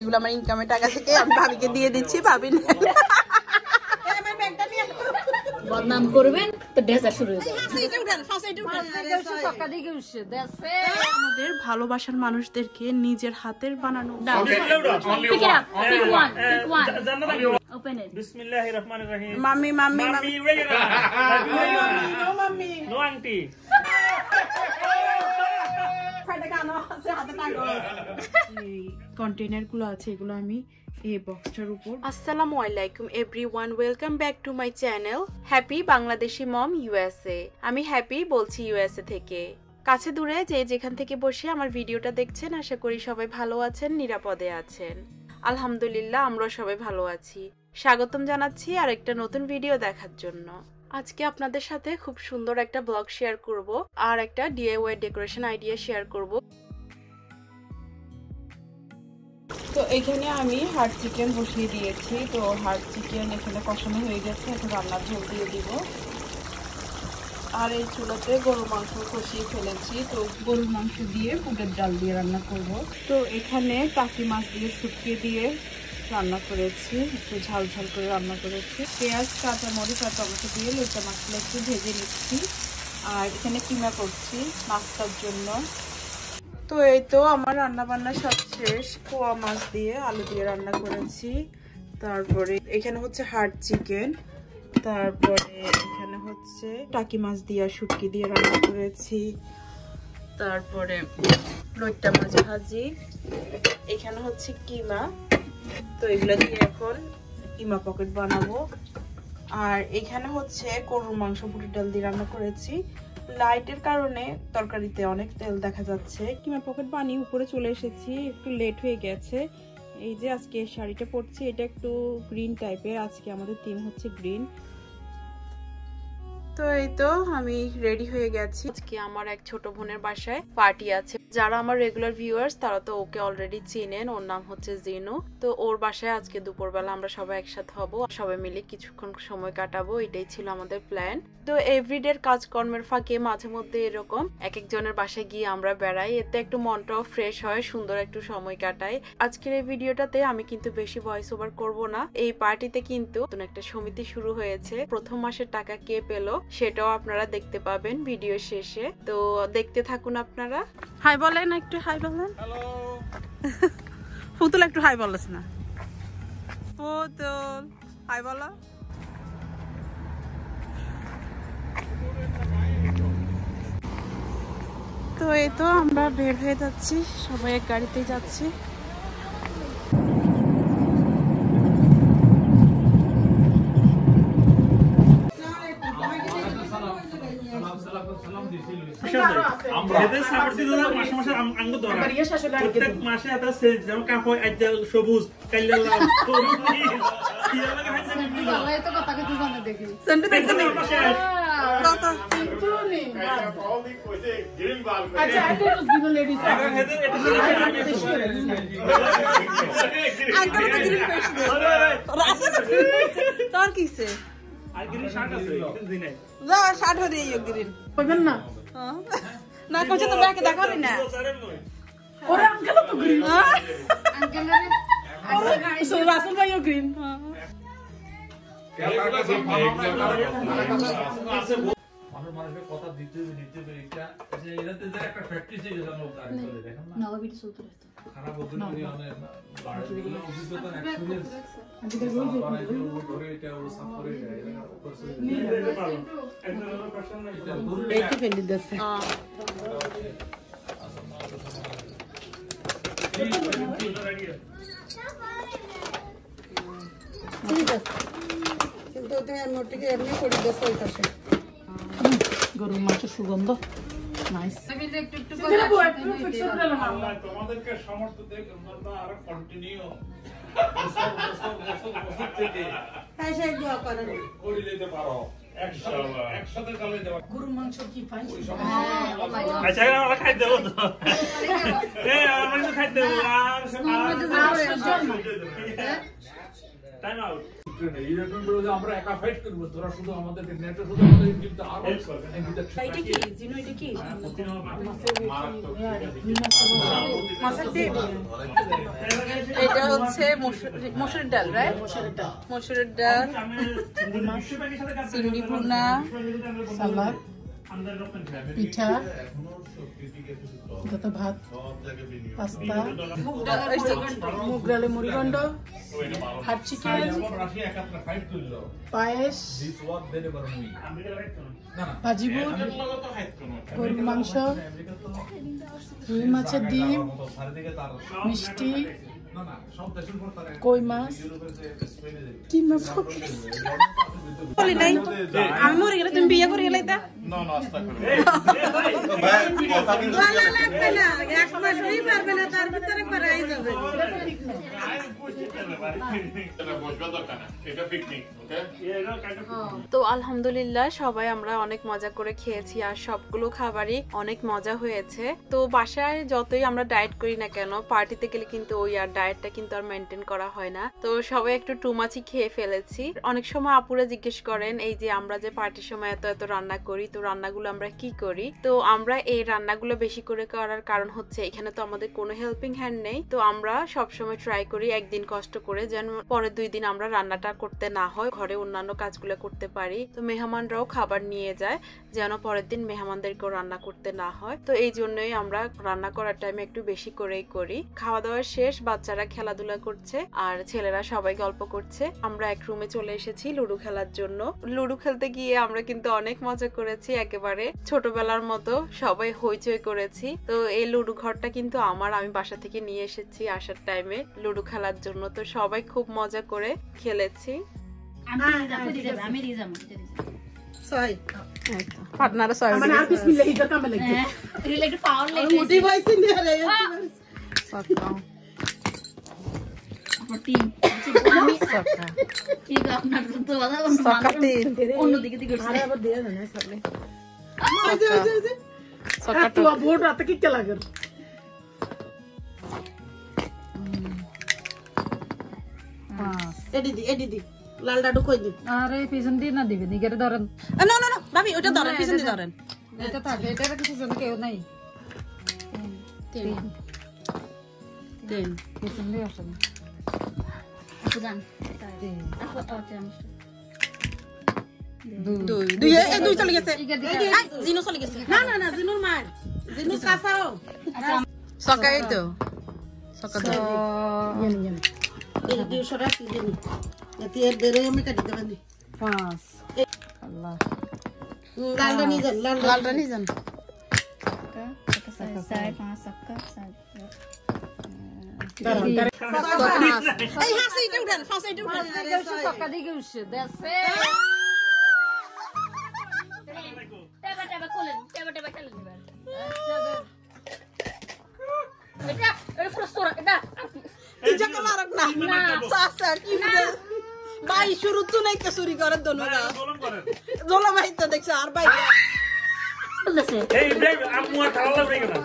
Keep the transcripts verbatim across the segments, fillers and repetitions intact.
এগুলো আমার ইনকামের টাকা থেকে আমি ভাবিকে দিয়ে দিচ্ছি, ভাবি বদনাম করবেন তো ডেসা শুরু হয়ে যাবে। আমাদের ভালোবাসার মানুষদেরকে নিজের হাতের বানানো বিসমিল্লাহির রহমানির রহিম। Mummy mummy mummy no mummy no aunty. Container গুলো আছে এগুলো আমি এই বক্সটার উপর। আসসালামু আলাইকুম everyone, welcome back to my channel Happy Bangladeshi mom USA. আমি হ্যাপি বলছি ইউএসএ থেকে। কাছে দূরে যে যেখান থেকে বসে আমার ভিডিওটা দেখছেন, আশা করি সবাই ভালো আছেন, নিরাপদে আছেন। আলহামদুলিল্লাহ আমরা সবাই ভালো আছি। স্বাগতম জানাচ্ছি আর একটা নতুন ভিডিও দেখার জন্য। আজকে আপনাদের সাথে খুব সুন্দর একটা ব্লগ শেয়ার করব আর একটা ডিআইওয়াই ডেকোরেশন আইডিয়া শেয়ার করব। তো এখানে আমি হার্ড চিকেন বসিয়ে দিয়েছি। তো হার্ড চিকেন এখানে কষানো হয়ে গেছে, এখন রান্নার ঝোল দিয়ে দিব। আর এই চুলাতে গরুর মাংস কষিয়ে ফেলেছি। তো গরুর মাংস দিয়ে বুটের ডাল দিয়ে রান্না করব। তো এখানে টাকি মাছ দিয়ে শুকিয়ে দিয়ে রান্না করেছি, একটু ঝাল ঝাল করে রান্না করেছি। পেঁয়াজ, কাঁচামরিচ আর টমেটো দিয়ে লইটা মাছগুলো একটু ভেজে নিচ্ছি। আর এখানে কিমা করছি নাস্তার জন্য। তো এই তো আমার রান্না বান্না সব শেষ। পোয়া মাছ দিয়ে আলু দিয়ে রান্না করেছি। তারপরে এখানে হচ্ছে হার্ড চিকেন, তারপরে এখানে হচ্ছে টাকি মাছ দিয়ে শুটকি দিয়ে রান্না করেছি। তারপরে লইট্টা মাছ ভাজি, এখানে হচ্ছে কিমা। তো এগুলো দিয়ে এখন কিমা পকেট বানাবো। আর এখানে হচ্ছে গরুর মাংস বুটের ডাল দিয়ে রান্না করেছি। লাইটের কারণে তরকারিতে অনেক তেল দেখা যাচ্ছে। কিমা পকেট বানিয়ে উপরে চলে এসেছি, একটু লেট হয়ে গেছে। এই যে আজকে শাড়িটা পরছি, এটা একটু গ্রিন টাইপের, আজকে আমাদের থিম হচ্ছে গ্রিন। তো এই তো আমি রেডি হয়ে গেছি। আজকে আমার এক ছোট বোনের বাসায় পার্টি আছে। যারা আমার রেগুলার ভিউয়ার্স তারা তো ওকে অলরেডি চিনেন, ওর নাম হচ্ছে জিনু। তো ওর বাসায় আজকে দুপুরবেলা আমরা সবাই একসাথে হব, সবাই মিলে কিছুক্ষণ সময় কাটাবো, এটাই ছিল আমাদের প্ল্যান। তো এভরিডের কাজকর্মের ফাঁকে মাঝে মধ্যে এরকম এক একজনের বাসায় গিয়ে আমরা বেড়াই, এতে একটু মনটাও ফ্রেশ হয়, সুন্দর একটু সময় কাটাই। আজকের এই ভিডিওটাতে আমি কিন্তু বেশি ভয়েস ওভার করবো না। এই পার্টিতে কিন্তু নতুন একটা সমিতি শুরু হয়েছে, প্রথম মাসের টাকা কে পেলো সেটাও আপনারা দেখতে পাবেন ভিডিও শেষে। তো দেখতে থাকুন আপনারা। হাই বলেন, একটু হাই বলেন। হ্যালো পুতুল, একটু হাই বলছ না। পুতুল হাই বলো। তো এই তো আমরা বের হয়ে যাচ্ছি, সবাই এক গাড়িতে যাচ্ছি। সবুজ তোর কিসে না করছে তো ব্যাকে দেখাবি না। রাসেল ভাইও গ্রিন। মানুষের কথা দিতে দিতে এটা এটাতে যে একটা প্র্যাকটিস হয়ে গেছে লোক গাড়ি চলে দেখেন না নবা ভিডিও চলতে रहता খারাপ অভিজ্ঞতা অনেক বাড়িগুলো অভিজ্ঞতা এক্সপেরিয়েন্স আজকে রোজ ধরে এটা ও সাফরে যায় এটা উপর সে নিতে পারো একদম প্রশ্ন নাই দেখতে ফেলি দছে। হ্যাঁ ঠিক আছে, কিন্তু তুমি মোটিকে এমনি করে দছ ওই পাশে গরুর মাংসের সুগন্ধ নাইস। আমি একটু একটু করে তোমাদেরকে সমর্থন দেখে আমরা আরো কন্টিনিউ বছর বছর বছর বছর থেকে তাই সেই দোয়া করেন করে দিতে পারো ইনশাআল্লাহ। একসাথে চলে যাবে গরুর মাংস কি পাই। আচ্ছা আমরা খাই দেব তো। এই আমরা খাই দেব আর টাইম আউট। ট্রেনে এই রেস্টুরেন্টগুলো যে আমরা একা ফাইট করব তোরা শুধু আমাদেরকে নেটে শুধু আমাদের কিন্তু আর এটা কি জিনো এটা কি এটা হচ্ছে মসুরের ডাল রাইট মসুরের ডাল চিংড়ি ভুনা সালাদ পিঠা যত ভাত পাস্তা মুগ ডালে মুড়িঘণ্ড হাট চিকেন পায়েস ভাজিবুট গরুর মাংস রুই মাছের ডিম মিষ্টি কই মাছ কি মাছ বলি নাই আমি মরে গেলে তুমি বিয়ে করে গেলে তা না না আস্তা করে ভাই লাগবে না এক মাস হই পারবে না তার ভিতরে করাই যাবে তো আলহামদুলিল্লাহ সবাই আমরা অনেক মজা করে খেয়েছি আর সবগুলো খাবারই অনেক মজা হয়েছে তো বাসায় যতই আমরা ডায়েট করি না কেন পার্টিতে গেলে কিন্তু ওই আর ডায়েটটা কিন্তু আর মেনটেন করা হয় না তো সবাই একটু টু মাছই খেয়ে ফেলেছি অনেক সময় আপুরা জিজ্ঞেস করেন এই যে আমরা যে পার্টির সময় এত এত রান্না করি তো রান্নাগুলো আমরা কি করি তো আমরা এই রান্নাগুলো বেশি করে করার কারণ হচ্ছে এখানে তো আমাদের কোনো হেল্পিং হ্যান্ড নেই তো আমরা সবসময় ট্রাই করি একদিন কষ্ট করে যেন পরের দুই দিন আমরা রান্নাটা করতে না হয় ঘরে অন্যান্য কাজগুলো করতে পারি তো মেহমানরাও খাবার নিয়ে যায় যেন পরের দিন মেহমানদেরকেও রান্না করতে না হয় তো এই জন্যই আমরা রান্না করার টাইমে একটু বেশি করেই করি খাওয়া দাওয়া শেষ বাচ্চারা খেলাধুলা করছে আর ছেলেরা সবাই গল্প করছে আমরা এক রুমে চলে এসেছি লুডো খেলার জন্য লুডো খেলতে গিয়ে আমরা কিন্তু অনেক মজা করেছি একেবারে ছোটবেলার মতো সবাই হইচই করেছি তো এই লুডো ঘরটা কিন্তু আমার আমি বাসা থেকে নিয়ে এসেছি আসার টাইমে লুডো খেলার জন্য তো সবাই খুব মজা করে খেলেছি আমি রিজাম ছয় পার্টনার ছয় মানে আর বিসমিল্লাহ ইদার কামে লাগছে রিলেটেড পাওয়ার লাগে মোটিভাইস ইন রে সকাও টিম আমি সকা কি আপনার তো বাধা সকা তিন অন্য দিকে দিকে আরে আবার দেয়া না সবলে সকা তো বোর্ড রাতে কি কে লাগে পাঁচ এডি দি এডি দি লাল ডাডু কই দি আরে পিছন দিয়ে না দিবেন ইগেরে ধরেন না না না ভাবি ওটা ধরেন পিছন দিয়ে ধরেন এটা থাকে এটা কিছু জন কেউ নাই তিন তিন পিছন দিয়ে আসেন বুঝান তিন আপু তো চামচ দুই দুই এই দুই চলে গেছে এই জিনো চলে গেছে না না না জিনুর মার জিনু কাসাও সকাই তো সকা তো ইয়েন ইয়েন এই দুই সরা দিন এতে এর দেরে আমি কাটি দেবানি পাঁচ আল্লাহ লালটা নিয়ে যান লালটা নিয়ে যান সকা সাই পাঁচ সকা সাই এই হাসি এটা উঠান ফাঁসে এটা উঠান সকা দিকে উঠছে দেশে টেবা টেবা খোলেন টেবা টেবা খেলে দিবেন এটা এটা পুরো সোরা এটা এই যে কলারক না সাসা কি ভাই শুরু তো নাই কে চুরি করে দনুরা জলম করেন জোলা ভাই তো দেখছ আর ভাই বলছে এই ইব্রাহিম আপু আর খাওয়া লাগবে না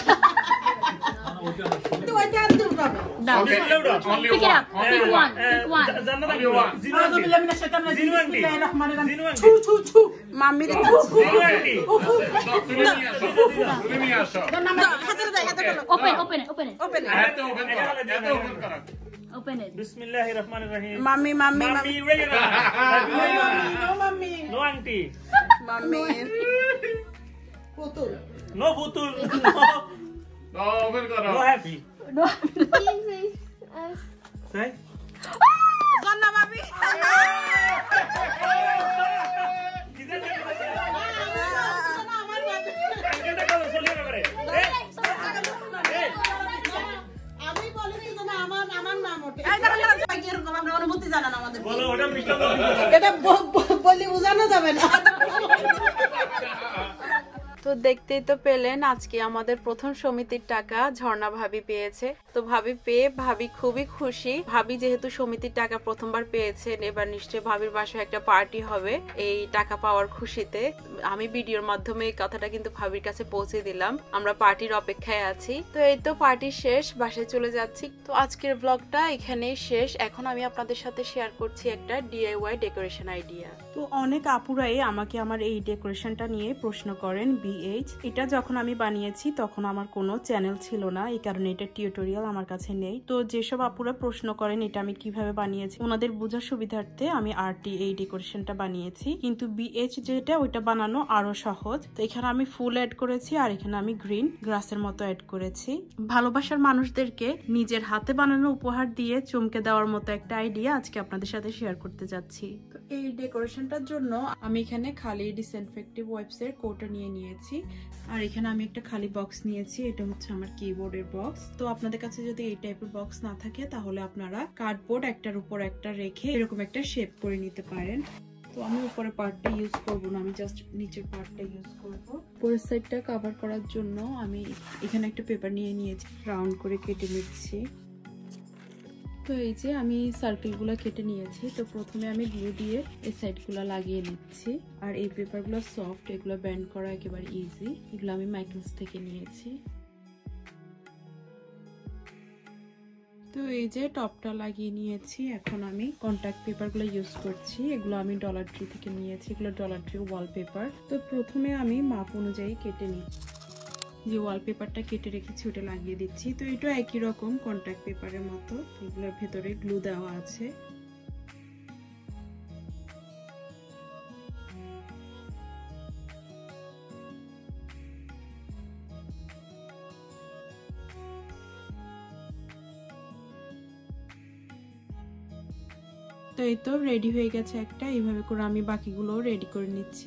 তো এটা আর দিও না দাও pick it up pick one pick one Jannat আমি জিনু আউযু বিল্লাহি মিনাশ শাইতানির রাজিম জিনু আন্টি বিসমিল্লাহির রহমানির রহিম জিনু আন্টি ছু ছু ছু মাম্মি রে জিনু আন্টি তুমি নিয়ে আসো তুমি নিয়ে আসো হাতে দাও হাতে দাও ওপেন ওপেন ওপেন ওপেন এত ওপেন করা এত ওপেন করা ওপেন ইট বিসমিল্লাহির রহমানির রহিম মাম্মি মাম্মি মাম্মি ওয়ে না mummy no aunty mummy Putul no Putul no open করো নো হ্যাপি নো তাই জান্না ভাবি আমি বলেছি না আমার আমার নাম ওঠে এই কারণে এরকম আমরা অনুমতি জানা না আমাদের বলো ওটা মিস্টার এটা বলি বোঝানো যাবে না তো দেখতেই তো পেলেন আজকে আমাদের প্রথম সমিতির টাকা ঝর্ণা ভাবি পেয়েছে। তো ভাবি পেয়ে ভাবি খুবই খুশি। ভাবি যেহেতু সমিতির টাকা প্রথমবার পেয়েছেন, এবার নিশ্চয়ই ভাবির বাসায় একটা পার্টি হবে এই টাকা পাওয়ার খুশিতে। আমি ভিডিওর মাধ্যমে এই কথাটা কিন্তু ভাবির কাছে পৌঁছে দিলাম। আমরা পার্টির অপেক্ষায় আছি। তো এই তো পার্টি শেষ, বাসায় চলে যাচ্ছি। তো আজকের ব্লগটা এখানেই শেষ। এখন আমি আপনাদের সাথে শেয়ার করছি একটা ডিআইওয়াই ডেকোরেশন আইডিয়া। তো অনেক আপুরাই আমাকে আমার এই ডেকোরেশনটা নিয়ে প্রশ্ন করেন। বিএইচ এটা যখন আমি বানিয়েছি তখন আমার কোনো চ্যানেল ছিল না, এই কারণে এটা টিউটোরিয়াল আমার কাছে নেই। তো যেসব আপুরা প্রশ্ন করেন এটা আমি কিভাবে বানিয়েছি, ওনাদের বোঝার সুবিধার্থে আমি আরটি এই ডেকোরেশনটা বানিয়েছি। কিন্তু বিএইচ যেটা ওইটা বানানো আরো সহজ। তো এখানে আমি ফুল অ্যাড করেছি আর এখানে আমি গ্রিন গ্রাসের মতো অ্যাড করেছি। ভালোবাসার মানুষদেরকে নিজের হাতে বানানো উপহার দিয়ে চমকে দেওয়ার মতো একটা আইডিয়া আজকে আপনাদের সাথে শেয়ার করতে যাচ্ছি। তো এই ডেকোরেশনটার জন্য আমি এখানে খালি ডিসইনফেক্টিভ ওয়াইপসের কোটা নিয়ে নিয়েছি আর এখানে আমি একটা খালি বক্স নিয়েছি। এটা হচ্ছে আমার কিবোর্ডের বক্স। তো আপনাদের কাছে যদি এই টাইপের বক্স না থাকে তাহলে আপনারা কার্ডবোর্ড একটার উপর একটা রেখে এরকম একটা শেপ করে নিতে পারেন। তো আমি উপরে পার্টটা ইউজ করবো না, আমি জাস্ট নিচের পার্টটা ইউজ করবো। উপরের সাইডটা কভার করার জন্য আমি এখানে একটা পেপার নিয়ে নিয়েছি, রাউন্ড করে কেটে নিচ্ছি। তো এই যে আমি সার্কেলগুলো কেটে নিয়েছি। তো প্রথমে আমি গ্লু দিয়ে এই সাইডগুলো লাগিয়ে নিচ্ছি। আর এই পেপারগুলো সফট, এগুলো ব্যান্ড করা একেবারে ইজি। এগুলো আমি মাইকেলস থেকে নিয়েছি। তো এই যে টপটা লাগিয়ে নিয়েছি। এখন আমি কন্ট্যাক্ট পেপারগুলো ইউজ করছি। এগুলো আমি ডলার ট্রি থেকে নিয়েছি, এগুলো ডলার ট্রি ওয়ালপেপার। তো প্রথমে আমি মাপ অনুযায়ী কেটে নিচ্ছি। যে ওয়ালপেপারটা কেটে রেখেছি ওটা লাগিয়ে দিচ্ছি। তো এটা একই রকম কন্ট্যাক্ট পেপারের মতো, এগুলোর ভেতরে গ্লু দেওয়া আছে। তো এই তো রেডি হয়ে গেছে একটা। এইভাবে করে আমি বাকিগুলো রেডি করে নিচ্ছি।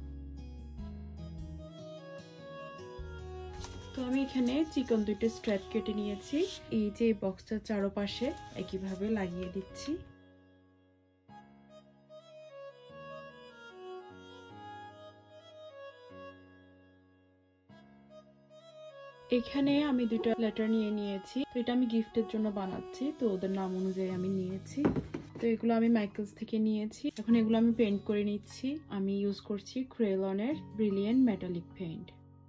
তো আমি এখানে চিকন দুইটা স্ট্র্যাপ কেটে নিয়েছি। এই যে বক্সটার চারপাশে একইভাবে লাগিয়ে দিচ্ছি। এখানে আমি দুইটা লেটার নিয়ে নিয়েছি। তো এটা আমি গিফটের জন্য বানাচ্ছি, তো ওদের নাম অনুযায়ী আমি নিয়েছি। তো এগুলো আমি মাইকেলস থেকে নিয়েছি। এখন এগুলো আমি পেইন্ট করে নিচ্ছি। আমি ইউজ করছি ক্রেয়নের ব্রিলিয়েন্ট মেটালিক পেইন্ট।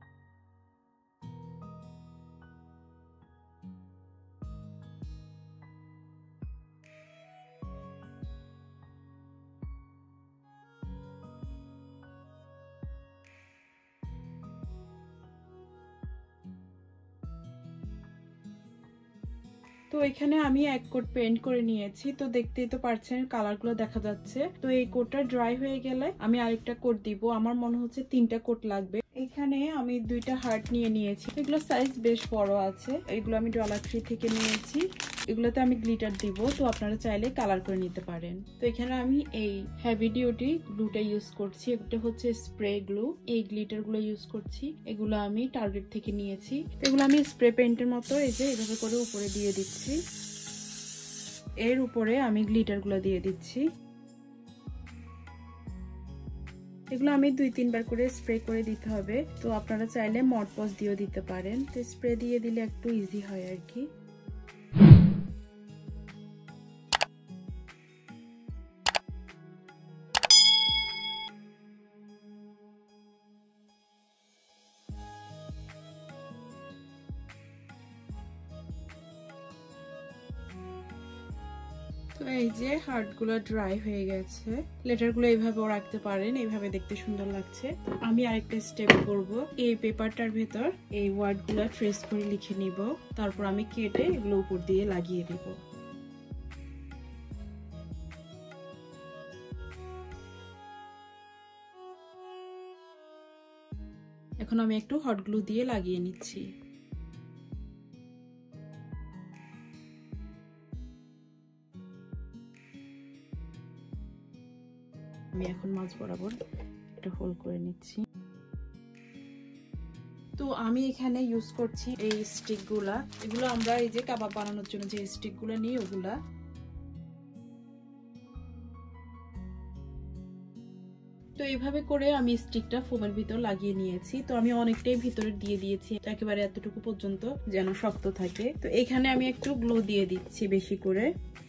তো এখানে আমি এক কোট পেইন্ট করে নিয়েছি। তো দেখতেই তো পারছেন কালারগুলো দেখা যাচ্ছে। তো এই কোটটা ড্রাই হয়ে গেলে আমি আরেকটা কোট দিব। আমার মনে হচ্ছে তিনটা কোট লাগবে। এখানে আমি দুইটা হার্ট নিয়ে নিয়েছি, এগুলো সাইজ বেশ বড় আছে। এগুলো আমি ডলার ট্রি থেকে নিয়েছি। এগুলোতে আমি গ্লিটার দিব, তো আপনারা চাইলে কালার করে নিতে পারেন। তো এখানে আমি এই হেভি ডিউটি গ্লুটা ইউজ করছি। এটা হচ্ছে স্প্রে গ্লু। এই গ্লিটার গুলো ইউজ করছি। এগুলো আমি টার্গেট থেকে নিয়েছি। এগুলো আমি স্প্রে পেইন্টের মতো এই যে এভাবে করে উপরে দিয়ে দিচ্ছি। এর উপরে আমি গ্লিটার গুলো দিয়ে দিচ্ছি। এগুলো আমি দুই তিনবার করে স্প্রে করে দিতে হবে। তো আপনারা চাইলে মডপজ দিয়েও দিতে পারেন। তো স্প্রে দিয়ে দিলে একটু ইজি হয় আর কি। তো এই যে হার্ট গুলো ড্রাই হয়ে গেছে। লেটার গুলো এইভাবেও রাখতে পারেন, এইভাবে দেখতে সুন্দর লাগছে। আমি আরেকটা স্টেপ করব। এই পেপারটার ভেতর এই ওয়ার্ড গুলো ট্রেস করে লিখে নিব, তারপর আমি কেটে এগুলো উপর দিয়ে লাগিয়ে দিব। এখন আমি একটু হট গ্লু দিয়ে লাগিয়ে নিচ্ছি। আমি এখন মাছ বরাবর এটা হোল করে নিচ্ছি। তো আমি এখানে ইউজ করছি এই স্টিক গুলা। এগুলো আমরা এই যে কাবাব বানানোর জন্য যে স্টিক গুলা নিই ওগুলা। তো তো এইভাবে করে আমি স্টিকটা ফোমের ভিতর লাগিয়ে নিয়েছি। তো আমি অনেকটাই ভিতরে দিয়ে দিয়েছি, একেবারে এতটুকু পর্যন্ত যেন শক্ত থাকে। তো এখানে আমি একটু গ্লু দিয়ে দিচ্ছি বেশি করে।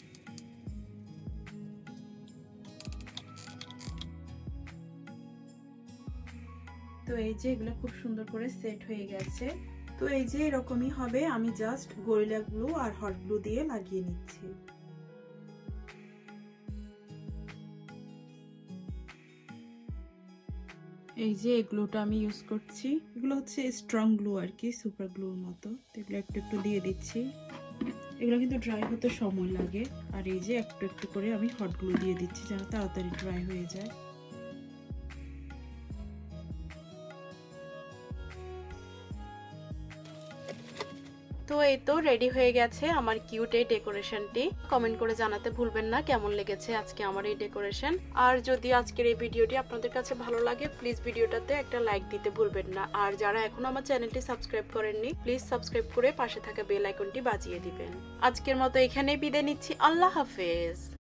তো এই যে এগুলো খুব সুন্দর করে সেট হয়ে গেছে। তো এই যে এরকমই হবে, আমি জাস্ট গরিলা গ্লু আর হট গ্লু দিয়ে লাগিয়ে নিচ্ছি। এই যে গ্লুটা আমি ইউজ করছি, এগুলো হচ্ছে স্ট্রং গ্লু আর কি, সুপার গ্লুর মতো। এগুলো একটু একটু দিয়ে দিচ্ছি, এগুলো কিন্তু ড্রাই হতে সময় লাগে। আর এই যে একটু একটু করে আমি হট গ্লু দিয়ে দিচ্ছি যেন তাড়াতাড়ি ড্রাই হয়ে যায়। তো এই তো রেডি হয়ে গেছে আমার কিউট এই ডেকোরেশনটি। কমেন্ট করে জানাতে ভুলবেন না কেমন লেগেছে আজকে আমার এই ডেকোরেশন। আর যদি আজকের এই ভিডিওটি আপনাদের কাছে ভালো লাগে প্লিজ ভিডিওটাতে একটা লাইক দিতে ভুলবেন না। আর যারা এখনো আমার চ্যানেলটি সাবস্ক্রাইব করেননি প্লিজ সাবস্ক্রাইব করে পাশে থাকা বেল আইকনটি বাজিয়ে দিবেন। আজকের মতো এখানেই বিদায় নিচ্ছি, আল্লাহ হাফেজ।